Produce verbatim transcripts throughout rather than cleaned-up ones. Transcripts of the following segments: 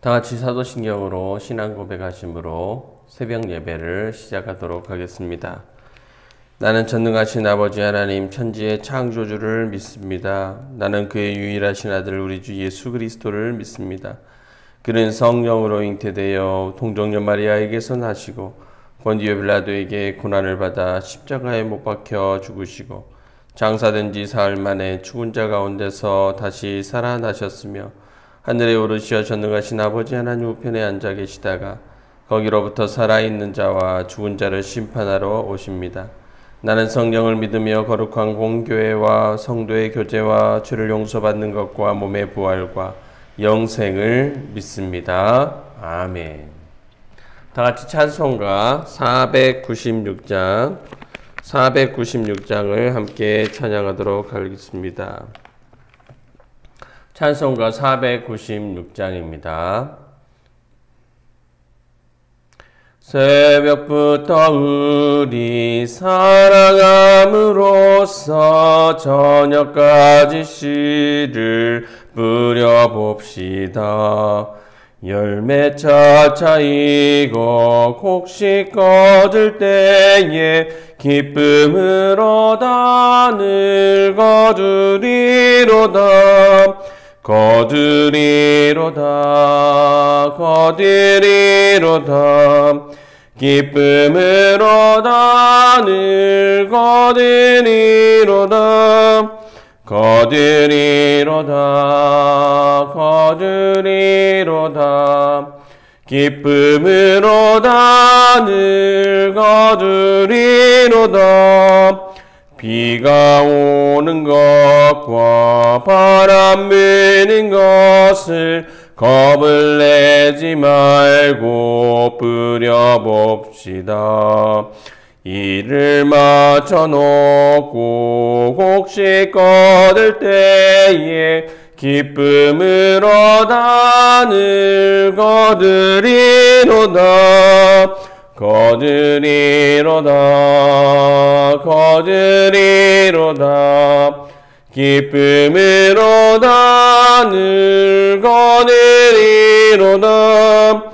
다 같이 사도신경으로 신앙 고백하심으로 새벽 예배를 시작하도록 하겠습니다. 나는 전능하신 아버지 하나님 천지의 창조주를 믿습니다. 나는 그의 유일하신 아들 우리 주 예수 그리스도를 믿습니다. 그는 성령으로 잉태되어 동정녀 마리아에게서 나시고 본디오 빌라도에게 고난을 받아 십자가에 못 박혀 죽으시고 장사된 지 사흘 만에 죽은 자 가운데서 다시 살아나셨으며 하늘에 오르시어 전능하신 아버지 하나님 우편에 앉아 계시다가 거기로부터 살아있는 자와 죽은 자를 심판하러 오십니다. 나는 성령을 믿으며 거룩한 공교회와 성도의 교제와 죄를 용서받는 것과 몸의 부활과 영생을 믿습니다. 아멘. 다 같이 찬송가 사백구십육 장 사백구십육 장을 함께 찬양하도록 하겠습니다. 찬송가 사백구십육 장입니다. 새벽부터 우리 사랑함으로써 저녁까지 씨를 뿌려봅시다. 열매 차차이고 곡식 거둘 때에 기쁨으로 단을 거두리로다. 거두리로다 거두리로다 기쁨으로 단을 거두리로다 거두리로다 거두리로다 기쁨으로 단을 거두리로다. 비가 오는 것과 바람 부는 것을 겁을 내지 말고 뿌려봅시다. 이를 맞춰놓고 곡식 거둘 때에 기쁨으로 단을 거두리로다. 거두리로다 거두리로다 기쁨으로 단을 거두리로다.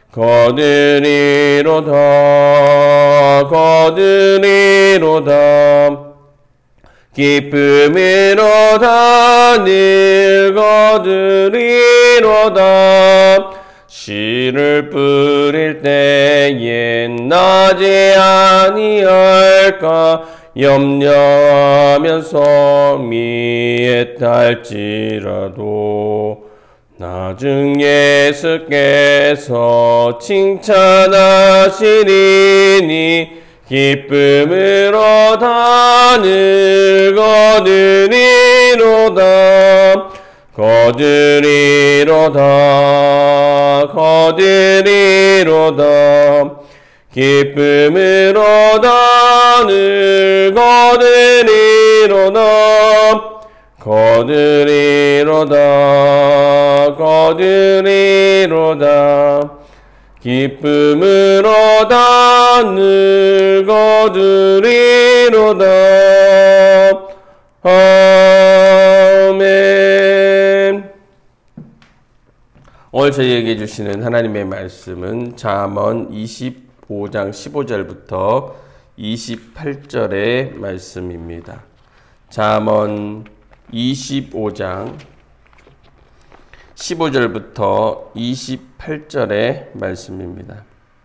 거두리로다 거두리로다 기쁨으로 단을 거두리로다. 씨를 뿌릴 때엔 나지 아니할까 염려하면서 미했할지라도 나중 예수께서 칭찬하시리니 기쁨으로 단을 거두리로다. 거두리로다 거두리로다 기쁨으로 단을 거두리로다. 거두리로다 거두리로다 기쁨으로 단을 거두리로다. 아멘. 오늘 저희에게 주시는 하나님의 말씀은 잠언 이십오 장 십오 절부터 이십팔 절의 말씀입니다. 잠언 이십오 장 십오 절부터 이십팔 절의 말씀입니다.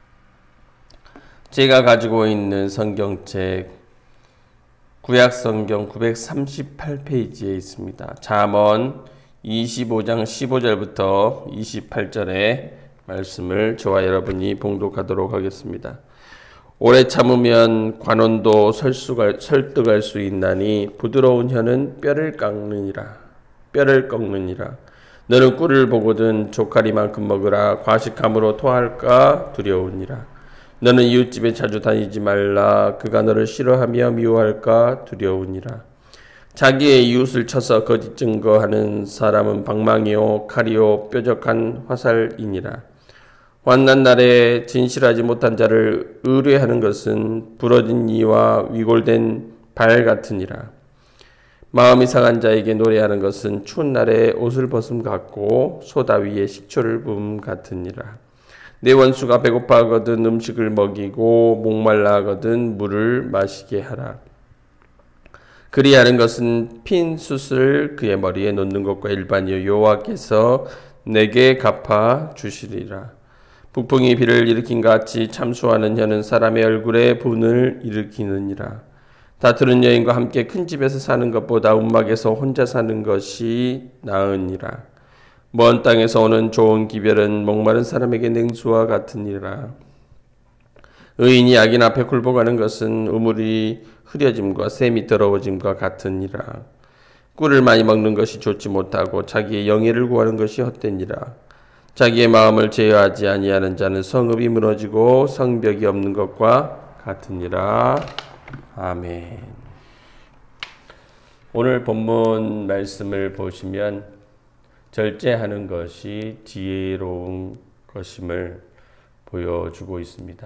제가 가지고 있는 성경책 구약성경 구백삼십팔 페이지에 있습니다. 잠언 이십오 장 십오 절부터 이십팔 절의 말씀을 저와 여러분이 봉독하도록 하겠습니다. 오래 참으면 관원도 설수가, 설득할 수 있나니 부드러운 혀는 뼈를 깎느니라. 뼈를 꺾느니라. 너는 꿀을 보거든 조카리만큼 먹으라. 과식함으로 토할까 두려우니라. 너는 이웃집에 자주 다니지 말라. 그가 너를 싫어하며 미워할까 두려우니라. 자기의 이웃을 쳐서 거짓 증거하는 사람은 방망이요 칼이요 뾰족한 화살이니라. 환난 날에 진실하지 못한 자를 의뢰하는 것은 부러진 이와 위골된 발 같으니라. 마음이 상한 자에게 노래하는 것은 추운 날에 옷을 벗음 같고 소다 위에 식초를 부음 같으니라. 내 원수가 배고파하거든 음식을 먹이고 목말라 하거든 물을 마시게 하라. 그리하는 것은 핀 숯을 그의 머리에 놓는 것과 일반이요 여호와께서 내게 갚아 주시리라. 북풍이 비를 일으킨 같이 참수하는 혀는 사람의 얼굴에 분을 일으키느니라. 다투는 여인과 함께 큰 집에서 사는 것보다 움막에서 혼자 사는 것이 나으니라. 먼 땅에서 오는 좋은 기별은 목마른 사람에게 냉수와 같으니라. 의인이 악인 앞에 굴복하는 것은 우물이 흐려짐과 샘이 더러워짐과 같으니라. 꿀을 많이 먹는 것이 좋지 못하고 자기의 영예를 구하는 것이 헛되니라. 자기의 마음을 제어하지 아니하는 자는 성읍이 무너지고 성벽이 없는 것과 같으니라. 아멘. 오늘 본문 말씀을 보시면 절제하는 것이 지혜로운 것임을 보여주고 있습니다.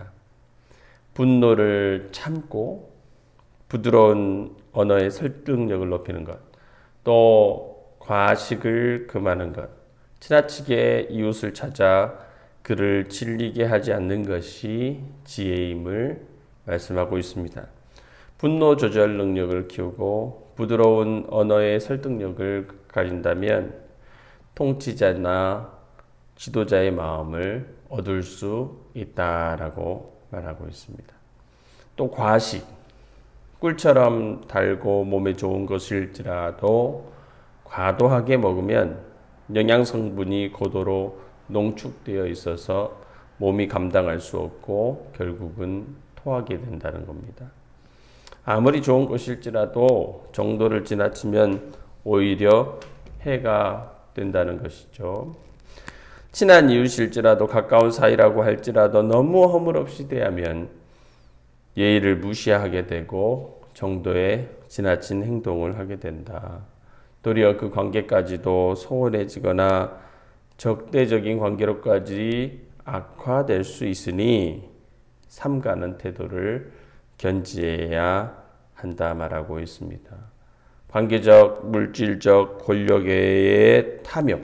분노를 참고 부드러운 언어의 설득력을 높이는 것, 또 과식을 금하는 것, 지나치게 이웃을 찾아 그를 질리게 하지 않는 것이 지혜임을 말씀하고 있습니다. 분노 조절 능력을 키우고 부드러운 언어의 설득력을 가진다면 통치자나 지도자의 마음을 얻을 수 있다라고 말하고 있습니다. 또 과식, 꿀처럼 달고 몸에 좋은 것일지라도 과도하게 먹으면 영양성분이 고도로 농축되어 있어서 몸이 감당할 수 없고 결국은 토하게 된다는 겁니다. 아무리 좋은 것일지라도 정도를 지나치면 오히려 해가 된다는 것이죠. 친한 이웃일지라도 가까운 사이라고 할지라도 너무 허물없이 대하면 예의를 무시하게 되고 정도의 지나친 행동을 하게 된다. 도리어 그 관계까지도 소원해지거나 적대적인 관계로까지 악화될 수 있으니 삼가는 태도를 견지해야 한다 말하고 있습니다. 관계적, 물질적, 권력의 탐욕,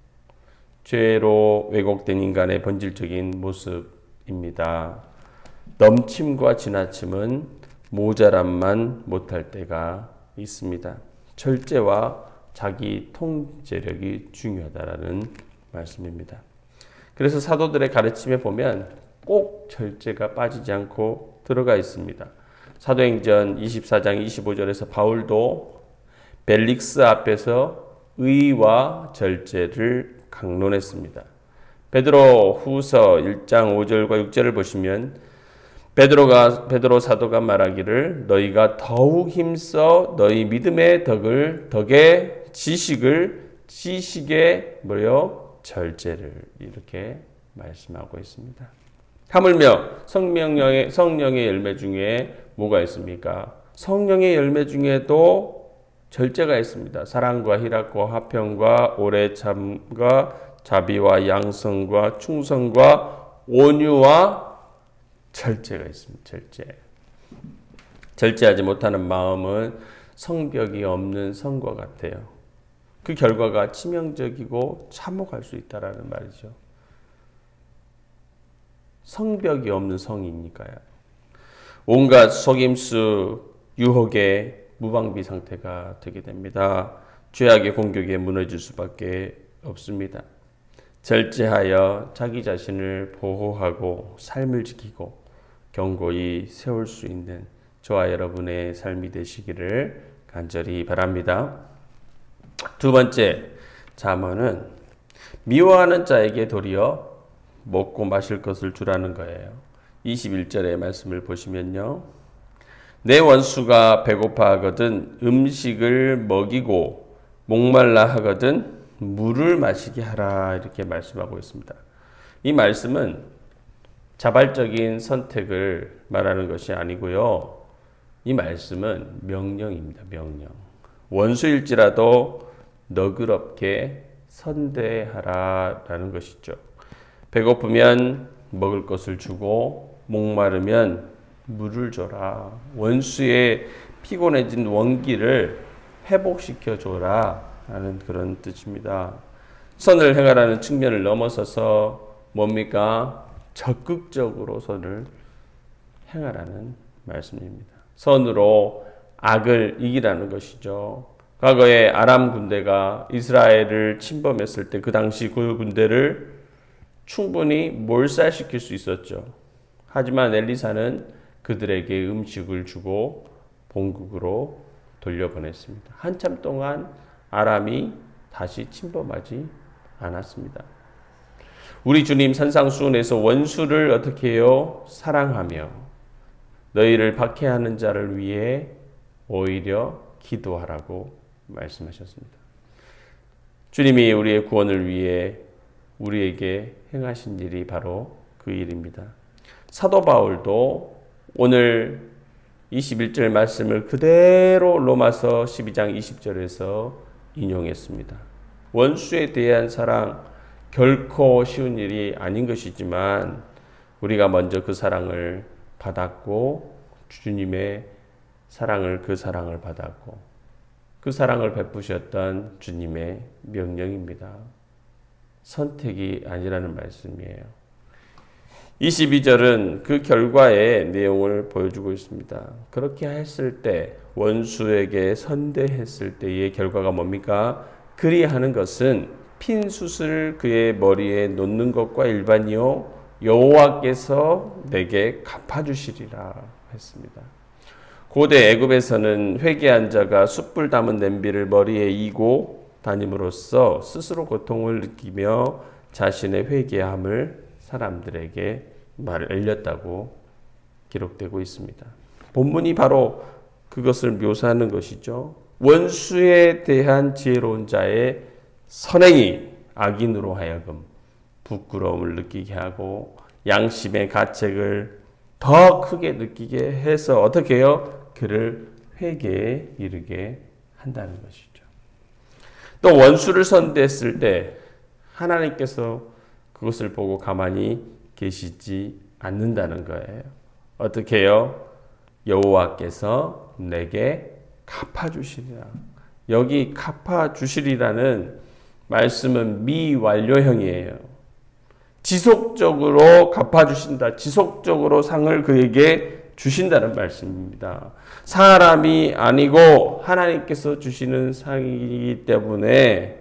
죄로 왜곡된 인간의 본질적인 모습입니다. 넘침과 지나침은 모자람만 못할 때가 있습니다. 절제와 자기 통제력이 중요하다라는 말씀입니다. 그래서 사도들의 가르침에 보면 꼭 절제가 빠지지 않고 들어가 있습니다. 사도행전 이십사 장 이십오 절에서 바울도 벨릭스 앞에서 의와 절제를 강론했습니다. 베드로 후서 일 장 오 절과 육 절을 보시면 베드로가 베드로 사도가 말하기를 너희가 더욱 힘써 너희 믿음의 덕을 덕의 지식을 지식의 뭐요 절제를 이렇게 말씀하고 있습니다. 하물며 성령의 성령의 열매 중에 뭐가 있습니까? 성령의 열매 중에도 절제가 있습니다. 사랑과 희락과 화평과 오래 참과 자비와 양성과 충성과 온유와 절제가 있습니다. 절제. 절제하지 못하는 마음은 성벽이 없는 성과 같아요. 그 결과가 치명적이고 참혹할 수 있다라는 말이죠. 성벽이 없는 성이니까요. 온갖 속임수, 유혹에 무방비 상태가 되게 됩니다. 죄악의 공격에 무너질 수밖에 없습니다. 절제하여 자기 자신을 보호하고 삶을 지키고 견고히 세울 수 있는 저와 여러분의 삶이 되시기를 간절히 바랍니다. 두 번째, 잠언은 미워하는 자에게 도리어 먹고 마실 것을 주라는 거예요. 이십일 절의 말씀을 보시면요. 내 원수가 배고파하거든 음식을 먹이고 목말라 하거든 물을 마시게 하라 이렇게 말씀하고 있습니다. 이 말씀은 자발적인 선택을 말하는 것이 아니고요. 이 말씀은 명령입니다. 명령. 원수일지라도 너그럽게 선대하라라는 것이죠. 배고프면 먹을 것을 주고 목마르면 물을 줘라. 원수의 피곤해진 원기를 회복시켜줘라 라는 그런 뜻입니다. 선을 행하라는 측면을 넘어서서 뭡니까? 적극적으로 선을 행하라는 말씀입니다. 선으로 악을 이기라는 것이죠. 과거에 아람 군대가 이스라엘을 침범했을 때 그 당시 그 군대를 충분히 몰살시킬 수 있었죠. 하지만 엘리사는 그들에게 음식을 주고 본국으로 돌려보냈습니다. 한참 동안 아람이 다시 침범하지 않았습니다. 우리 주님 산상수훈에서 원수를 어떻게 해요? 사랑하며 너희를 박해하는 자를 위해 오히려 기도하라고 말씀하셨습니다. 주님이 우리의 구원을 위해 우리에게 행하신 일이 바로 그 일입니다. 사도 바울도 오늘 이십일 절 말씀을 그대로 로마서 십이 장 이십 절에서 인용했습니다. 원수에 대한 사랑 결코 쉬운 일이 아닌 것이지만 우리가 먼저 그 사랑을 받았고 주님의 사랑을 그 사랑을 받았고 그 사랑을 베푸셨던 주님의 명령입니다. 선택이 아니라는 말씀이에요. 이십이 절은 그 결과의 내용을 보여주고 있습니다. 그렇게 했을 때 원수에게 선대했을 때의 결과가 뭡니까? 그리하는 것은 핀 숯을 그의 머리에 놓는 것과 일반이요 여호와께서 내게 갚아주시리라 했습니다. 고대 애굽에서는 회개한 자가 숯불 담은 냄비를 머리에 이고 다님으로써 스스로 고통을 느끼며 자신의 회개함을 사람들에게 알렸다고 기록되고 있습니다. 본문이 바로 그것을 묘사하는 것이죠. 원수에 대한 지혜로운 자의 선행이 악인으로 하여금 부끄러움을 느끼게 하고 양심의 가책을 더 크게 느끼게 해서 어떻게 해요? 그를 회개에 이르게 한다는 것이죠. 또 원수를 선대했을 때 하나님께서 그것을 보고 가만히 계시지 않는다는 거예요. 어떻게 해요? 여호와께서 내게 갚아주시리라. 여기 갚아주시리라는 말씀은 미완료형이에요. 지속적으로 갚아주신다. 지속적으로 상을 그에게 주신다는 말씀입니다. 사람이 아니고 하나님께서 주시는 상이기 때문에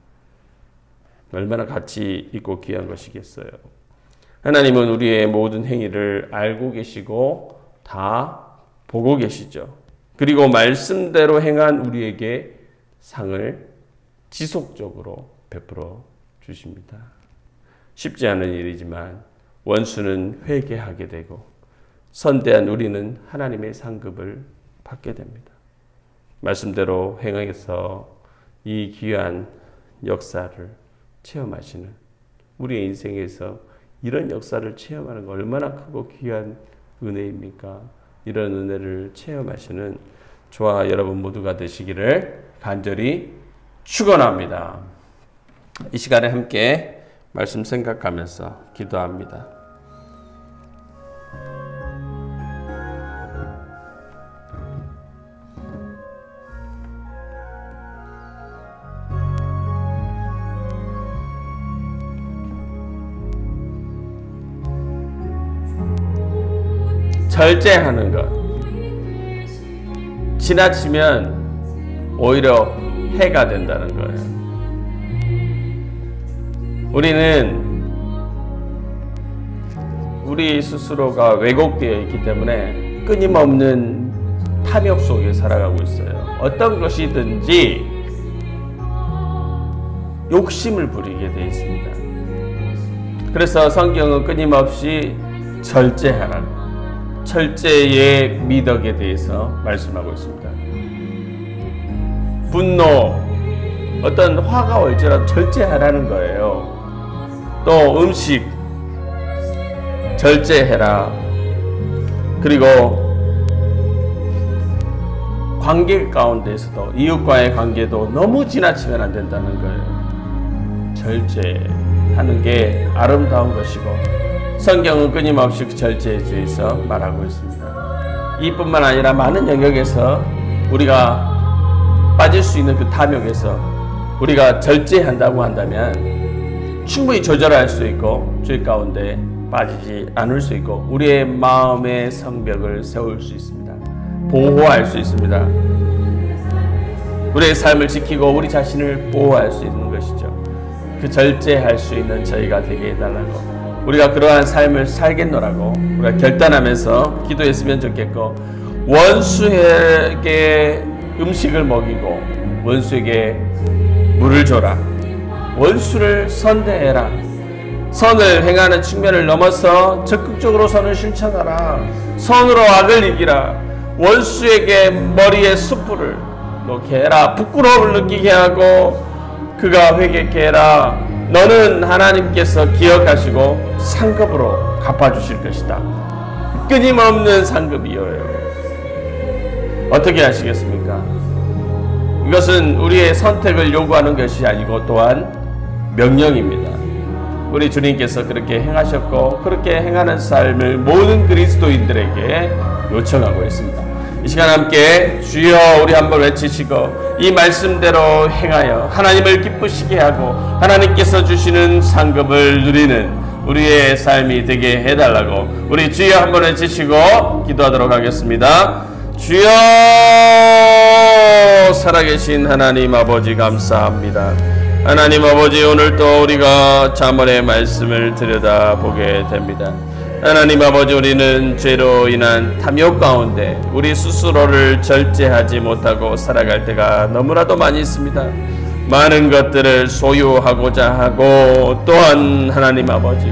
얼마나 가치 있고 귀한 것이겠어요. 하나님은 우리의 모든 행위를 알고 계시고 다 보고 계시죠. 그리고 말씀대로 행한 우리에게 상을 지속적으로 베풀어 주십니다. 쉽지 않은 일이지만 원수는 회개하게 되고 선대한 우리는 하나님의 상급을 받게 됩니다. 말씀대로 행해서 이 귀한 역사를 체험하시는 우리의 인생에서 이런 역사를 체험하는 거 얼마나 크고 귀한 은혜입니까? 이런 은혜를 체험하시는 저와 여러분 모두가 되시기를 간절히 축원합니다. 이 시간에 함께 말씀 생각하면서 기도합니다. 절제하는 것. 지나치면 오히려 해가 된다는 거예요. 우리는 우리 스스로가 왜곡되어 있기 때문에 끊임없는 탐욕 속에 살아가고 있어요. 어떤 것이든지 욕심을 부리게 되어 있습니다. 그래서 성경은 끊임없이 절제하라. 철제의 미덕에 대해서 말씀하고 있습니다. 분노, 어떤 화가 올지라도 절제하라는 거예요. 또 음식, 절제해라. 그리고 관계 가운데서도 이웃과의 관계도 너무 지나치면 안 된다는 거예요. 절제하는 게 아름다운 것이고 성경은 끊임없이 그 절제에 대해서 말하고 있습니다. 이뿐만 아니라 많은 영역에서 우리가 빠질 빠질 수 있는 그 탐욕에서 우리가 절제한다고 한다면 충분히 조절할 수 있고 죄 가운데 빠지지 않을 수 있고 우리의 마음의 성벽을 세울 수 있습니다. 보호할 수 있습니다. 우리의 삶을 지키고 우리 자신을 보호할 수 있는 것이죠. 그 절제할 수 있는 저희가 되게 해달라고, 우리가 그러한 삶을 살겠노라고 우리가 결단하면서 기도했으면 좋겠고, 원수에게 음식을 먹이고 원수에게 물을 줘라. 원수를 선대해라. 선을 행하는 측면을 넘어서 적극적으로 선을 실천하라. 선으로 악을 이기라. 원수에게 머리에 숯불을 놓게 해라. 부끄러움을 느끼게 하고 그가 회개케 해라. 너는 하나님께서 기억하시고 상급으로 갚아주실 것이다. 끊임없는 상급이요. 어떻게 하시겠습니까? 이것은 우리의 선택을 요구하는 것이 아니고 또한 명령입니다. 우리 주님께서 그렇게 행하셨고 그렇게 행하는 삶을 모든 그리스도인들에게 요청하고 있습니다. 이 시간 함께 주여 우리 한번 외치시고 이 말씀대로 행하여 하나님을 기쁘시게 하고 하나님께서 주시는 상급을 누리는 우리의 삶이 되게 해달라고 우리 주여 한번 외치시고 기도하도록 하겠습니다. 주여, 살아계신 하나님 아버지 감사합니다. 하나님 아버지, 오늘도 우리가 잠언의 말씀을 들여다보게 됩니다. 하나님 아버지, 우리는 죄로 인한 탐욕 가운데 우리 스스로를 절제하지 못하고 살아갈 때가 너무나도 많이 있습니다. 많은 것들을 소유하고자 하고 또한 하나님 아버지,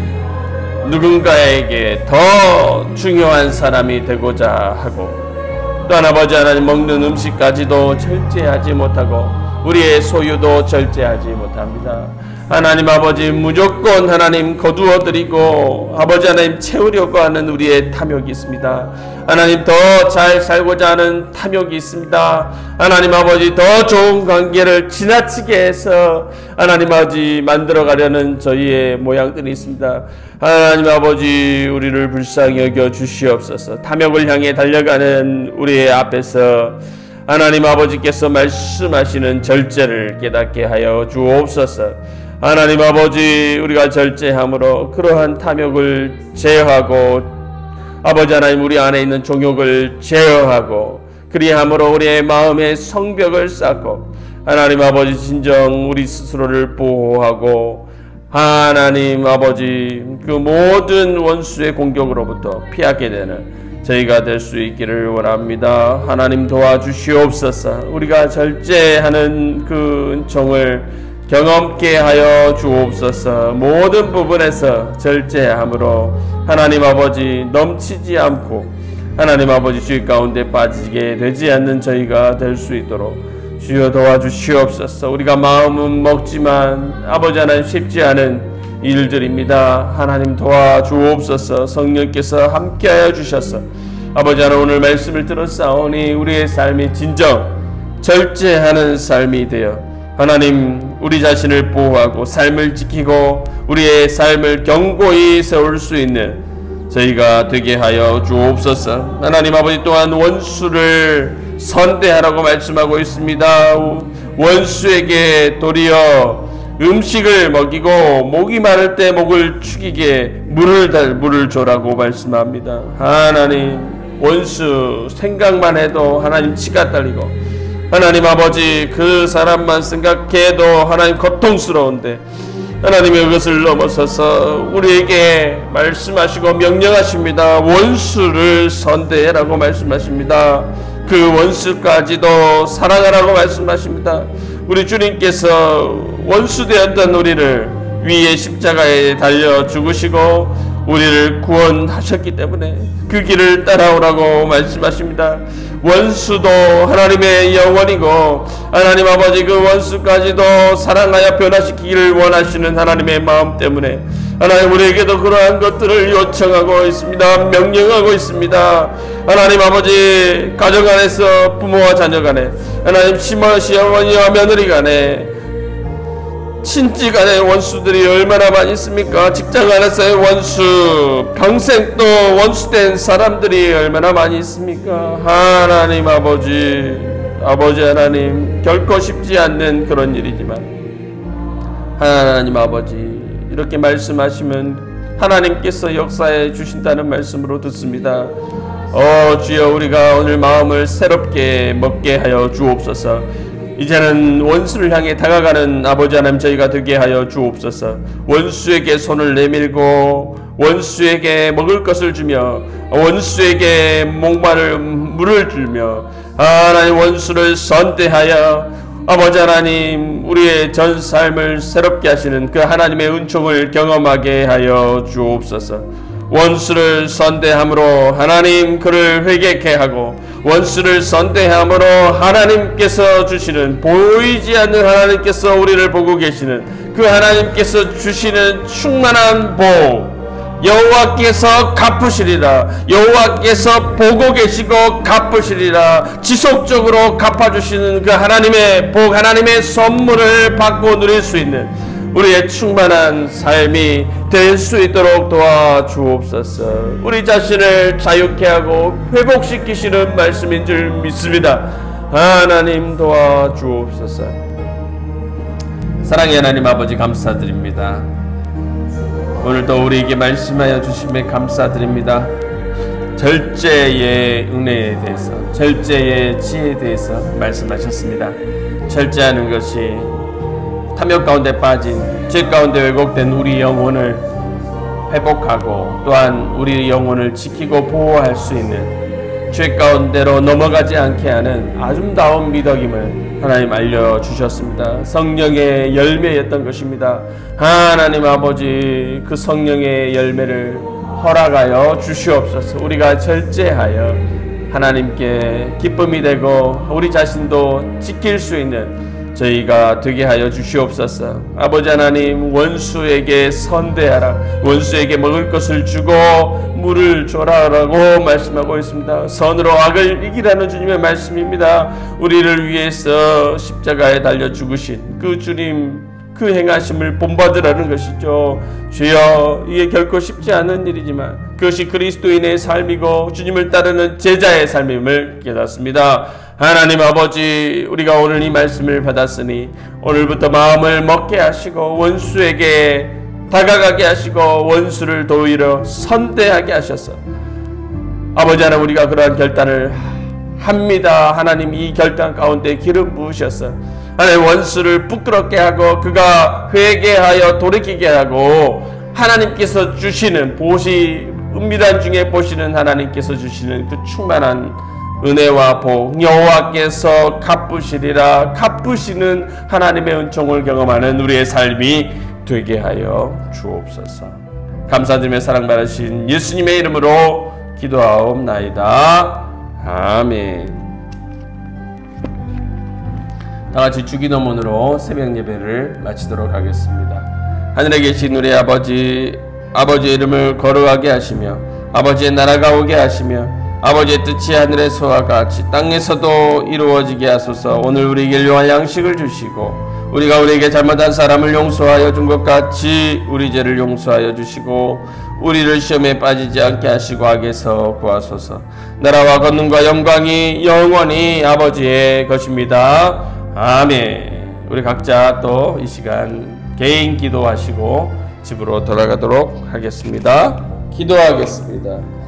누군가에게 더 중요한 사람이 되고자 하고 또한 아버지 하나님, 먹는 음식까지도 절제하지 못하고 우리의 소유도 절제하지 못합니다. 하나님 아버지, 무조건 하나님 거두어드리고 아버지 하나님 채우려고 하는 우리의 탐욕이 있습니다. 하나님, 더 잘 살고자 하는 탐욕이 있습니다. 하나님 아버지, 더 좋은 관계를 지나치게 해서 하나님 아버지 만들어가려는 저희의 모양들이 있습니다. 하나님 아버지, 우리를 불쌍히 여겨 주시옵소서. 탐욕을 향해 달려가는 우리의 앞에서 하나님 아버지께서 말씀하시는 절제를 깨닫게 하여 주옵소서. 하나님 아버지, 우리가 절제함으로 그러한 탐욕을 제어하고 아버지 하나님, 우리 안에 있는 종욕을 제어하고 그리함으로 우리의 마음의 성벽을 쌓고 하나님 아버지, 진정 우리 스스로를 보호하고 하나님 아버지, 그 모든 원수의 공격으로부터 피하게 되는 저희가 될 수 있기를 원합니다. 하나님 도와주시옵소서. 우리가 절제하는 그 은총을 경험케 하여 주옵소서. 모든 부분에서 절제함으로 하나님 아버지 넘치지 않고 하나님 아버지 주의 가운데 빠지게 되지 않는 저희가 될 수 있도록 주여 도와주시옵소서. 우리가 마음은 먹지만 아버지 하나님 쉽지 않은 일들입니다. 하나님 도와주옵소서. 성령께서 함께하여 주셔서 아버지 하나님, 오늘 말씀을 들었사오니 우리의 삶이 진정 절제하는 삶이 되어 하나님, 우리 자신을 보호하고 삶을 지키고 우리의 삶을 견고히 세울 수 있는 저희가 되게 하여 주옵소서. 하나님 아버지, 또한 원수를 선대하라고 말씀하고 있습니다. 원수에게 도리어 음식을 먹이고 목이 마를 때 목을 축이게 물을 달 물을 줘라고 말씀합니다. 하나님, 원수 생각만 해도 하나님 치가 떨리고 하나님 아버지, 그 사람만 생각해도 하나님 고통스러운데 하나님의 그것을 넘어서서 우리에게 말씀하시고 명령하십니다. 원수를 선대하라고 말씀하십니다. 그 원수까지도 사랑하라고 말씀하십니다. 우리 주님께서 원수되었던 우리를 위에 십자가에 달려 죽으시고 우리를 구원하셨기 때문에 그 길을 따라오라고 말씀하십니다. 원수도 하나님의 영원이고 하나님 아버지, 그 원수까지도 사랑하여 변화시키기를 원하시는 하나님의 마음 때문에 하나님, 우리에게도 그러한 것들을 요청하고 있습니다. 명령하고 있습니다. 하나님 아버지, 가정 안에서 부모와 자녀 간에 하나님, 시모, 시어머니와 며느리 간에 친지 간의 원수들이 얼마나 많이 있습니까? 직장 안에서의 원수, 평생 또 원수된 사람들이 얼마나 많이 있습니까? 하나님 아버지, 아버지 하나님, 결코 쉽지 않는 그런 일이지만 하나님 아버지, 이렇게 말씀하시면 하나님께서 역사해 주신다는 말씀으로 듣습니다. 어 주여, 우리가 오늘 마음을 새롭게 먹게 하여 주옵소서. 이제는 원수를 향해 다가가는 아버지 하나님 저희가 되게 하여 주옵소서. 원수에게 손을 내밀고 원수에게 먹을 것을 주며 원수에게 목마를 물을 주며 하나님 원수를 선대하여 아버지 하나님 우리의 전 삶을 새롭게 하시는 그 하나님의 은총을 경험하게 하여 주옵소서. 원수를 선대함으로 하나님 그를 회개케 하고 원수를 선대함으로 하나님께서 주시는, 보이지 않는 하나님께서 우리를 보고 계시는 그 하나님께서 주시는 충만한 복, 여호와께서 갚으시리라. 여호와께서 보고 계시고 갚으시리라. 지속적으로 갚아주시는 그 하나님의 복, 하나님의 선물을 받고 누릴 수 있는 우리의 충만한 삶이 될 수 있도록 도와주옵소서. 우리 자신을 자유케 하고 회복시키시는 말씀인 줄 믿습니다. 하나님 도와주옵소서. 사랑의 하나님 아버지, 감사드립니다. 오늘도 우리에게 말씀하여 주심에 감사드립니다. 절제의 은혜에 대해서, 절제의 지혜에 대해서 말씀하셨습니다. 절제하는 것이 탐욕 가운데 빠진, 죄 가운데 왜곡된 우리 영혼을 회복하고 또한 우리 영혼을 지키고 보호할 수 있는, 죄 가운데로 넘어가지 않게 하는 아름다운 미덕임을 하나님 알려주셨습니다. 성령의 열매였던 것입니다. 하나님 아버지, 그 성령의 열매를 허락하여 주시옵소서. 우리가 절제하여 하나님께 기쁨이 되고 우리 자신도 지킬 수 있는 저희가 되게 하여 주시옵소서. 아버지 하나님, 원수에게 선대하라, 원수에게 먹을 것을 주고 물을 줘라라고 말씀하고 있습니다. 선으로 악을 이기라는 주님의 말씀입니다. 우리를 위해서 십자가에 달려 죽으신 그 주님, 그 행하심을 본받으라는 것이죠. 주여, 이게 결코 쉽지 않은 일이지만 그것이 그리스도인의 삶이고 주님을 따르는 제자의 삶임을 깨닫습니다. 하나님 아버지, 우리가 오늘 이 말씀을 받았으니 오늘부터 마음을 먹게 하시고 원수에게 다가가게 하시고 원수를 도리어 선대하게 하셔서 아버지 하나님, 우리가 그러한 결단을 합니다. 하나님, 이 결단 가운데 기름 부으셔서 하나님 원수를 부끄럽게 하고 그가 회개하여 돌이키게 하고 하나님께서 주시는 보시, 은밀한 중에 보시는 하나님께서 주시는 그 충만한 은혜와 복, 여호와께서 갚으시리라, 갚으시는 하나님의 은총을 경험하는 우리의 삶이 되게 하여 주옵소서. 감사드리며 사랑받으신 예수님의 이름으로 기도하옵나이다. 아멘. 다같이 주기도문으로 새벽 예배를 마치도록 하겠습니다. 하늘에 계신 우리 아버지, 아버지의 이름을 거룩하게 하시며 아버지의 나라가 오게 하시며 아버지의 뜻이 하늘에서와 같이 땅에서도 이루어지게 하소서. 오늘 우리에게 일용할 양식을 주시고 우리가 우리에게 잘못한 사람을 용서하여 준 것 같이 우리 죄를 용서하여 주시고 우리를 시험에 빠지지 않게 하시고 악에서 구하소서. 나라와 권능과 영광이 영원히 아버지의 것입니다. 아멘. 우리 각자 또 이 시간 개인 기도하시고 집으로 돌아가도록 하겠습니다. 기도하겠습니다.